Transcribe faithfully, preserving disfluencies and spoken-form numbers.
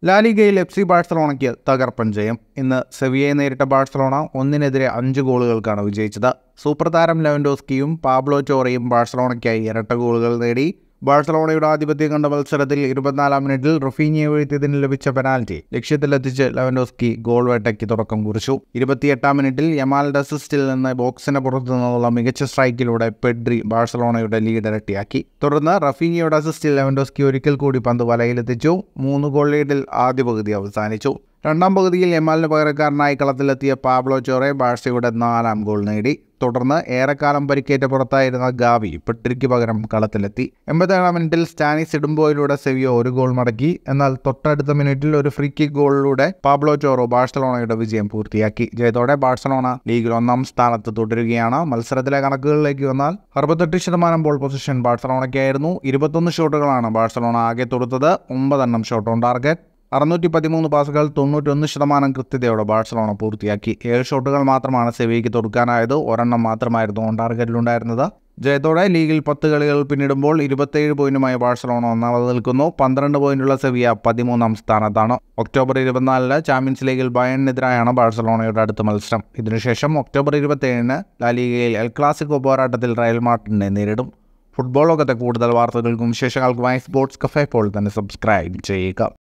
ലാലിഗയിൽ F C ബാഴ്സലോണയ്ക്ക് തകർപ്പൻ ജയം. ഇന്ന് സെവിയയെ നേരിട്ട ബാഴ്സലോണ ഒന്നിനെതിരെ അഞ്ച് ഗോളുകൾക്കാണ് വിജയിച്ചത്. സൂപ്പർ താരം ലെവൻഡോസ്കിയും പാബ്ലോ ടോറയും ബാഴ്സലോണയ്ക്കായി ഇരട്ട ഗോളുകൾ നേടി. ബാഴ്സലോണയുടെ ആധിപത്യം കണ്ട മത്സരത്തിൽ ഇരുപത്തിനാലാം മിനിറ്റിൽ റഫീനിയെ വീഴ്ത്തിയതിന് ലഭിച്ച പെനാൽറ്റി ലക്ഷ്യത്തിലെത്തിച്ച് ലെവൻഡോസ്കി ഗോൾ വേട്ടയ്ക്ക് തുടക്കം കുറിച്ചു. ഇരുപത്തിയെട്ടാം മിനിറ്റിൽ യമാലിന്റെ അസിസ്റ്റിൽ നിന്ന് ബോക്സിന് പുറത്തു നിന്നുള്ള മികച്ച സ്ട്രൈക്കിലൂടെ പെഡ്രി ബാഴ്സലോണയുടെ ലീഡ് ഇരട്ടിയാക്കി. തുടർന്ന് റഫീനിയുടെ അസിസ്റ്റിൽ ലെവൻഡോസ്കി ഒരിക്കൽ കൂടി പന്ത് വലയിലെത്തിച്ചു. മൂന്ന് ഗോൾ ലീഡിൽ ആദ്യ പകുതി അവസാനിച്ചു. രണ്ടാം പകുതിയിൽ യമാലിന് പകരക്കാരനായി കളത്തിലെത്തിയ പാബ്ലോ ടോറെ ബാഴ്സയുടെ നാലാം ഗോൾ നേടി. തുടർന്ന് ഏറെക്കാലം പരിക്കേറ്റ പുറത്തായിരുന്ന ഗാവി പെട്രിക്ക് പകരം കളത്തിലെത്തി. എൺപത്തേഴാം മിനിറ്റിൽ സ്റ്റാനിസ് ഇടുമ്പോയിലൂടെ സെവിയ ഒരു ഗോൾ മടക്കി. എന്നാൽ തൊട്ടടുത്ത മിനിറ്റിൽ ഒരു ഫ്രീ കിക്ക് ഗോളിലൂടെ പാബ്ലോ ടോറോ ബാഴ്സലോണയുടെ വിജയം പൂർത്തിയാക്കി. ജയത്തോടെ ബാഴ്സലോണ ലീഗിൽ ഒന്നാം സ്ഥാനത്ത് തുടരുകയാണ്. മത്സരത്തിലെ കണക്കുകളിലേക്ക് വന്നാൽ അറുപത്തെട്ട് ശതമാനം ബോൾ പൊസിഷൻ ബാഴ്സലോണയ്ക്കായിരുന്നു. ഇരുപത്തൊന്ന് ഷോട്ടുകളാണ് ബാഴ്സലോണ ആകെ തൊടുത്തത്. ഒമ്പതെണ്ണം ഷോട്ട് ഓൺ ടാർഗറ്റ്. അറുന്നൂറ്റി പതിമൂന്ന് പാസുകൾ തൊണ്ണൂറ്റൊന്ന് ശതമാനം കൃത്യതയോടെ ബാഴ്സലോണ പൂർത്തിയാക്കി. ഏഴ് ഷോട്ടുകൾ മാത്രമാണ് സെവിയയ്ക്ക് തൊടുക്കാനായത്. ഒരെണ്ണം മാത്രമായിരുന്നു ഓൺ ടാർഗറ്റിലുണ്ടായിരുന്നത്. ജയത്തോടെ ലീഗിൽ പത്ത് കളികൾ പിന്നിടുമ്പോൾ ഇരുപത്തേഴ് പോയിന്റുമായി ബാഴ്സലോണ ഒന്നാമത് നിൽക്കുന്നു. പന്ത്രണ്ട് പോയിന്റുള്ള സെവിയ പതിമൂന്നാം സ്ഥാനത്താണ്. ഒക്ടോബർ ഇരുപത്തിനാലിന് ചാമ്പ്യൻസ് ലീഗിൽ ബയണിനെതിരായാണ് ബാഴ്സലോണയുടെ അടുത്ത മത്സരം. ഇതിനുശേഷം ഒക്ടോബർ ഇരുപത്തിയേഴിന് ലാലിഗയിൽ എൽ ക്ലാസിക്കോ പോരാട്ടത്തിൽ റയൽ മാഡ്രിഡിനെ നേരിടും. ഫുട്ബോൾ ലോകത്തെ കൂടുതൽ വാർത്തകൾക്കും വിശേഷങ്ങൾക്കുമായി സ്പോർട്സ് കഫേ ഇപ്പോൾ തന്നെ സബ്സ്ക്രൈബ് ചെയ്യുക.